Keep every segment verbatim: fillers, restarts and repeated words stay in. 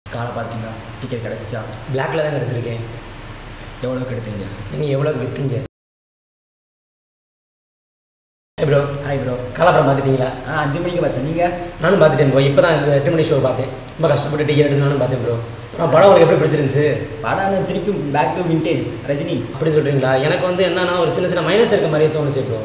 காலை பார்த்தீங்களா? டிக்கெட் கிடச்சா? பிளாக்ல தான் எடுத்திருக்கேன். எவ்வளோக்கு எடுத்தீங்க? நீங்கள் எவ்வளோக்கு விற்றீங்க? Hi bro. Hi bro. காலப்படம் பார்த்துட்டீங்களா? ஆ அஞ்சு மணிக்கு பார்த்தேன். நீங்கள்? நானும் பார்த்துட்டேன் ப்ரோ. இப்போ தான் எட்டு மணி ஷோ பார்த்தேன். ரொம்ப கஷ்டப்பட்டு டிக்கெட் எடுத்து நானும் பார்த்தேன் ப்ரோ. அப்புறம் படம் உங்களுக்கு எப்படி பிடிச்சிருந்துச்சு? படம் திருப்பி பேக் டு விண்டேஜ் ரஜினி அப்படின்னு சொல்கிறீங்களா? எனக்கு வந்து என்னன்னா ஒரு சின்ன சின்ன மைனஸ் இருக்க மாதிரியே தோணுச்சு ப்ரோ.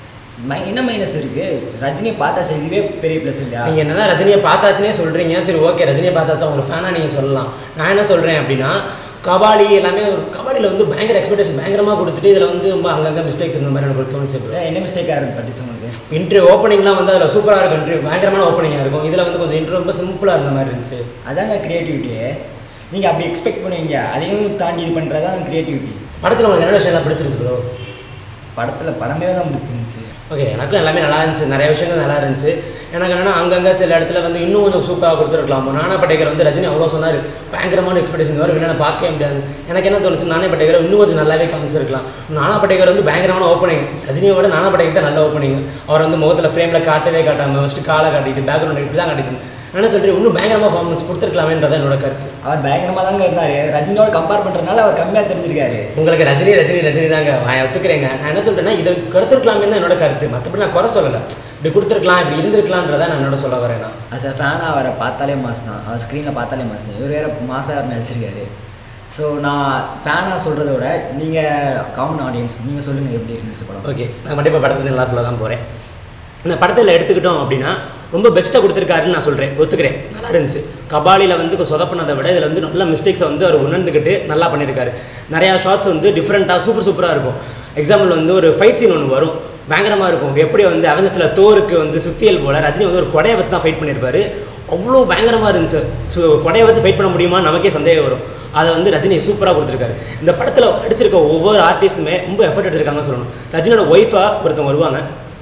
மை என்ன மைனஸ் இருக்குது? ரஜினியை பார்த்தா இதுவே பெரிய ப்ளஸ் இல்லையா? நீங்கள் என்ன தான் ரஜினியை பார்த்தாச்சுனே சொல்கிறீங்க. சரி ஓகே, ரஜினியை பார்த்தாச்சா ஒரு ஃபேனாக நீங்கள் சொல்லலாம். நான் என்ன சொல்கிறேன் அப்படின்னா, கபாலி எல்லாமே ஒரு கபாலியில் வந்து பயங்கர எக்ஸ்பெக்டேஷன் பயங்கரமாக கொடுத்துட்டு இதில் வந்து ரொம்ப அங்கங்கே மிஸ்டேக்ஸ் இருந்த மாதிரி எனக்கு தோணுச்சு ப்ரோ. என்ன மிஸ்டேக்காக இருக்கு பட்டுச்சு உங்களுக்கு? இன்ட்ரிவ் ஓப்பனிங்லாம் வந்து அதில் சூப்பராக இருக்கும். இன்ட்ரிவ் பயங்கரமான ஓப்பனிங்காக இருக்கும். இதில் வந்து கொஞ்சம் இன்ட்ரிவ் ரொம்ப சிம்பிளாக இருந்த மாதிரி இருந்துச்சு. அதாங்க க்ரியேட்டிவிட்டியே. நீங்கள் அப்படி எக்ஸ்பெக்ட் பண்ணுவீங்க, அதையும் தாண்டி இது பண்ணுறது தான் க்ரியேட்டிவிட்டி. படத்தில் உங்களுக்கு என்ன விஷயம்லாம் பிடிச்சிருந்துச்சு ப்ரோ? படத்தில் படமே தான் பிடிச்சிருந்துச்சு. ஓகே, எனக்கும் எல்லாமே நல்லா இருந்துச்சு. நிறைய விஷயங்கள் நல்லா இருந்துச்சு. எனக்கு என்னென்னா அங்கங்கே சில இடத்துல வந்து இன்னும் கொஞ்சம் சூப்பராக கொடுத்துருக்கலாம். நானா பட்டேகர் வந்து ரஜினி அவ்வளோ சொன்னார், பயங்கரமான எக்ஸ்பெக்டேஷன் வரும், இல்லைன்னா பார்க்கவே முடியாது. எனக்கு என்ன தோணுச்சு, நானே பட்டேகர் இன்னும் கொஞ்சம் நல்லாவே காமிச்சிருக்கலாம். நானா பட்டேகர் வந்து பயங்கரமான ஓப்பனிங், ரஜினியோட நானா பட்டேகர் தான் நல்ல ஓப்பனிங். அவர் வந்து முகத்தில் ஃப்ரேமில் காட்டவே காட்டாமல் ஃபஸ்ட்டு காலை காட்டிட்டு பேக்ரவுண்ட் இப்படி தான் காட்டிட்டு என்ன சொல்கிறேன், இன்னும் பயங்கரமாக பர்ஃபார்மன்ஸ் கொடுத்துருக்கலாமேன்றதான் என்னோட கருத்து. அவர் பயங்கரமாக தாங்க இருந்தார். ரஜினியோட கம்பேர் பண்ணுறதுனால அவர் கம்மியாக தெரிஞ்சிருக்காரு. உங்களுக்கு ரஜினி ரஜினி ரஜினி தாங்க நான் ஒத்துக்கிறேங்க. நான் என்ன சொல்கிறேன்னா, இதை கொடுத்துருக்கலாமே தான் என்னோட கருத்து. மற்றபடி நான் குறை சொல்லலை. இப்படி கொடுத்துருக்கலாம், இப்படி இருந்திருக்கலான்றதான் நான் என்னோட சொல்ல வரேன். நான் அஸ் அ ஃபேனாக அவரை பார்த்தாலே மாஸ் தான். அவர் ஸ்க்ரீனில் பார்த்தாலே மாஸ் தான். இவர் வேறு மாசாக நடிச்சிருக்காரு. ஸோ நான் ஃபேனாக சொல்கிறத விட நீங்கள் காமன் ஆடியன்ஸ் நீங்கள் சொல்லுங்கள் எப்படி இருந்துச்சு படம். ஓகே, நான் கண்டிப்பாக படத்தை பற்றி நல்லா சொல்ல தான் போகிறேன். இந்த படத்தில் எடுத்துக்கிட்டோம் அப்படின்னா ரொம்ப பெஸ்ட்டாக கொடுத்துருக்காருன்னு நான் சொல்கிறேன், ஒத்துக்கிறேன். நல்லா இருந்துச்சு. கபாலியில் வந்து சொதப்பினதை விட இதில் வந்து நல்ல மிஸ்டேக்ஸை வந்து அவர் உணர்ந்துக்கிட்டு நல்லா பண்ணியிருக்காரு. நிறையா ஷார்ட்ஸ் வந்து டிஃப்ரெண்ட்டாக சூப்பர் சூப்பராக இருக்கும். எக்ஸாம்பிள் வந்து ஒரு ஃபைட் சீன் ஒன்று வரும், பயங்கரமாக இருக்கும். எப்படி வந்து அவெஞ்சர்ஸில் தோருக்கு வந்து சுத்தியல் போல் ரஜினி வந்து ஒரு கொடையை வச்சு தான் ஃபைட் பண்ணியிருப்பார். அவ்வளோ பயங்கரமாக இருந்துச்சு. ஸோ கொடையை வச்சு ஃபைட் பண்ண முடியுமா நமக்கே சந்தேகம் வரும். அதை வந்து ரஜினி சூப்பராக கொடுத்துருக்காரு. இந்த படத்தில் அடிச்சிருக்க ஒவ்வொரு ஆர்டிஸ்ட்டுமே ரொம்ப எஃபர்ட் எடுத்திருக்காங்கன்னு சொல்லணும். ரஜினியோட ஒய்ஃபாக ஒருத்தவங்க வருவாங்க,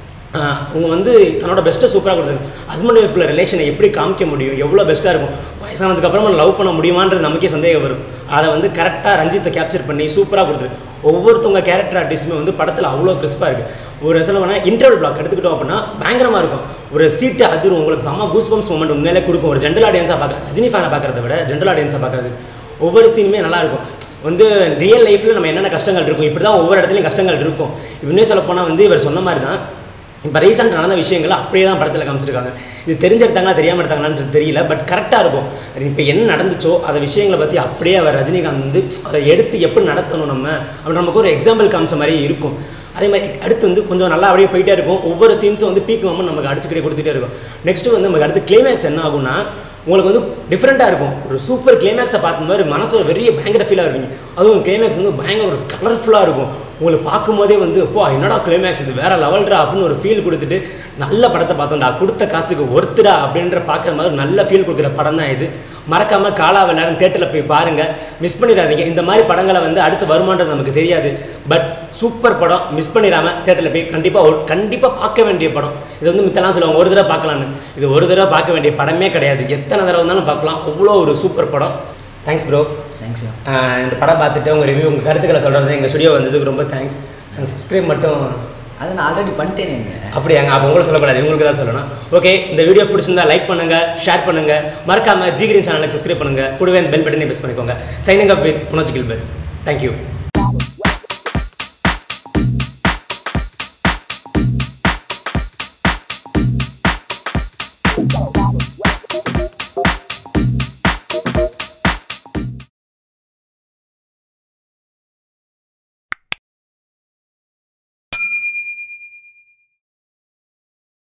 அவங்க வந்து தன்னோட பெஸ்ட்டை சூப்பராக கொடுத்துருக்காங்க. ஹஸ்பண்ட் ஒய்ஃபில் ரிலேஷனை எப்படி காமிக்க முடியும், எவ்வளோ பெஸ்ட்டாக இருக்கும், வயசானதுக்கப்புறமா லவ் பண்ண முடியுமான்றது நமக்கே சந்தேகம் வரும். அதை வந்து கரெக்டாக ரஞ்சித்தை கேப்சர் பண்ணி சூப்பராக கொடுத்துருக்கு. ஒவ்வொருத்தவங்க கேரக்டர் ஆர்டிஸ்ட்டுமே வந்து படத்தில் அவ்வளோ கிறிஸ்பாக இருக்குது. ஒரு சொல்லுவாங்கன்னா இன்டர்வல் பிளாக் எடுத்துக்கிட்டோம் அப்படின்னா பயங்கரமாக இருக்கும். ஒரு சீட்டை அதிரும், உங்களுக்கு செம்ம கூஸ்பம்ஸ் மூமெண்ட் உண்மையிலே கொடுக்கும். ஒரு ஜென்ரல் ஆடியன்ஸாக பார்க்க, ரஜினி ஃபேனை பார்க்குறத விட ஜென்ரல் ஆடியன்ஸாக பார்க்குறது ஒவ்வொரு சீனுமே நல்லாயிருக்கும். வந்து ரியல் லைஃப்பில் நம்ம என்னென்ன கஷ்டங்கள் இருக்கும், இப்படி தான் ஒவ்வொரு இடத்துலையும் கஷ்டங்கள் இருக்கும். இப்படின்னே சொல்லப்போனால் வந்து இவர் சொன்ன மாதிரி தான் இப்போ ரீசெண்ட் நடந்த விஷயங்களை அப்படியே தான் படத்தில் காமிச்சிருக்காங்க. இது தெரிஞ்ச எடுத்தாங்களா தெரியாமல் எடுத்தாங்களான்னு தெரியல, பட் கரெக்டாக இருக்கும். இப்போ என்ன நடந்துச்சோ அந்த விஷயங்களை பற்றி அப்படியே அவர் ரஜினிகாந்த் வந்து அதை எடுத்து எப்படி நடத்தணும் நம்ம அப்படி நமக்கு ஒரு எக்ஸாம்பிள் காமிச்ச மாதிரியே இருக்கும். அதே மாதிரி அடுத்து வந்து கொஞ்சம் நல்லா அப்படியே போயிட்டே இருக்கும். ஒவ்வொரு சீன்ஸும் வந்து பீக் மொமெண்ட் நமக்கு அடிச்சுக்கிட்டே கொடுத்துட்டே இருக்கும். நெக்ஸ்ட்டு வந்து நமக்கு அடுத்து கிளைமேக்ஸ் என்ன ஆகும்னா உங்களுக்கு வந்து டிஃப்ரெண்ட்டாக இருக்கும். ஒரு சூப்பர் கிளைமேக்ஸை பார்த்த மாதிரி மனசு ஒரு பெரிய பயங்கர ஃபீலாக இருப்பீங்க. அதுவும் கிளைமேக்ஸ் வந்து பயங்கர ஒரு கலர்ஃபுல்லாக இருக்கும். உங்களுக்கு பார்க்கும்போதே வந்து அப்போ என்னடா கிளைமேக்ஸ் இது வேறு லெவல்ரா அப்படின்னு ஒரு ஃபீல் கொடுத்துட்டு நல்ல படத்தை பார்த்தோம்டா, கொடுத்த காசுக்கு ஒர்த்துடா அப்படின்ற பார்க்குற மாதிரி நல்ல ஃபீல் கொடுக்குற படம் தான் இது. மறக்காமல் காலா விளையாடும் தேட்டரில் போய் பாருங்கள், மிஸ் பண்ணிடாதீங்க. இந்த மாதிரி படங்களை வந்து அடுத்து வருமானது நமக்கு தெரியாது, பட் சூப்பர் படம், மிஸ் பண்ணிடாமல் தேட்டரில் போய் கண்டிப்பாக கண்டிப்பாக பார்க்க வேண்டிய படம். இது வந்து மித்தெல்லாம் சொல்லுவாங்க ஒரு தடவை பார்க்கலான்னு, இது ஒரு தடவை பார்க்க வேண்டிய படமே கிடையாது, எத்தனை தடவை இருந்தாலும் பார்க்கலாம். அவ்வளோ ஒரு சூப்பர் படம். Thanks bro. தேங்க்ஸ். இந்த படம் பார்த்துட்டு உங்கள் ரிவ்யூ உங்கள் கருத்துக்களை சொல்கிறது எங்கள் ஸ்டுடியோ வந்ததுக்கு ரொம்ப தேங்க்ஸ். சப்ஸ்கிரைப் மட்டும் அதை நான் ஆல்ரெடி பண்ணிட்டேனே. அப்படியாங்க? அப்போ உங்களுக்கு சொல்லக்கூடாது, உங்களுக்கு தான் சொல்லணும். ஓகே, இந்த வீடியோ பிடிச்சிருந்தா லைக் பண்ணுங்கள், ஷேர் பண்ணுங்கள், மறக்காமல் ஜி கிரீன் சேனலுக்கு சப்ஸ்கிரைப் பண்ணுங்கள், கூடவே அந்த பெல் பட்டனை ப்ரெஸ் பண்ணிக்கோங்க. Signing up with Manoj Gilbert. Thank you.